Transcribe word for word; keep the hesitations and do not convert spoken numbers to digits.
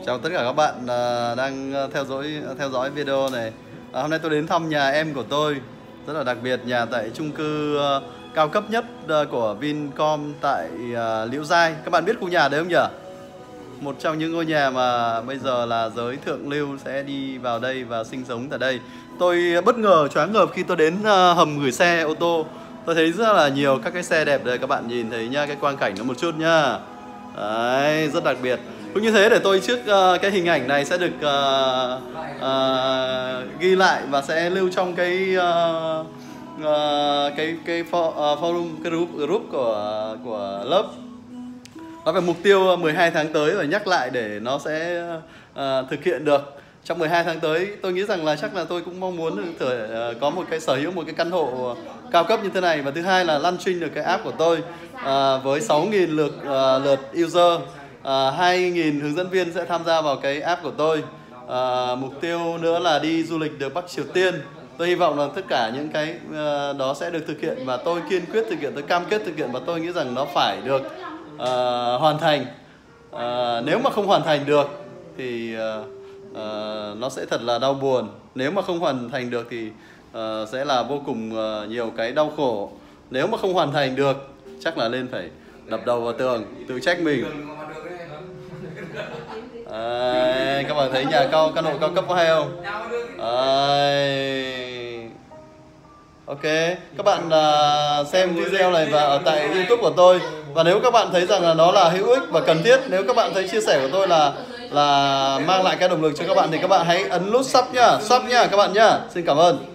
Chào tất cả các bạn uh, đang theo dõi theo dõi video này. À, hôm nay tôi đến thăm nhà em của tôi, rất là đặc biệt, nhà tại chung cư uh, cao cấp nhất uh, của Vincom tại uh, Liễu Giai. Các bạn biết khu nhà đấy không nhỉ? Một trong những ngôi nhà mà bây giờ là giới thượng lưu sẽ đi vào đây và sinh sống tại đây. Tôi bất ngờ choáng ngợp khi tôi đến uh, hầm gửi xe ô tô. Tôi thấy rất là nhiều các cái xe đẹp đây, các bạn nhìn thấy nha, cái quang cảnh nó một chút nhá. Đấy, rất đặc biệt. Cũng như thế để tôi trước uh, cái hình ảnh này sẽ được uh, uh, ghi lại và sẽ lưu trong cái uh, uh, cái cái for, uh, forum, cái group group của của lớp. Nó về mục tiêu mười hai tháng tới và nhắc lại để nó sẽ uh, thực hiện được. Trong mười hai tháng tới tôi nghĩ rằng là chắc là tôi cũng mong muốn được thể, uh, có một cái sở hữu một cái căn hộ cao cấp như thế này. Và thứ hai là launching được cái app của tôi uh, với sáu nghìn lượt uh, lượt user. Uh, hai nghìn hướng dẫn viên sẽ tham gia vào cái app của tôi. uh, Mục tiêu nữa là đi du lịch được Bắc Triều Tiên. Tôi hy vọng là tất cả những cái uh, đó sẽ được thực hiện. Và tôi kiên quyết thực hiện, tôi cam kết thực hiện. Và tôi nghĩ rằng nó phải được uh, hoàn thành. uh, Nếu mà không hoàn thành được thì uh, uh, nó sẽ thật là đau buồn. Nếu mà không hoàn thành được thì uh, sẽ là vô cùng uh, nhiều cái đau khổ. Nếu mà không hoàn thành được chắc là lên phải đập đầu vào tường, tự trách mình. À, các bạn thấy nhà cao, căn hộ cao cấp có hay không? À, ok, các bạn uh, xem video này và ở tại YouTube của tôi. Và nếu các bạn thấy rằng là nó là hữu ích và cần thiết, nếu các bạn thấy chia sẻ của tôi là là mang lại cái động lực cho các bạn thì các bạn hãy ấn nút sub nhá, sub nhá các bạn nhá. Xin cảm ơn.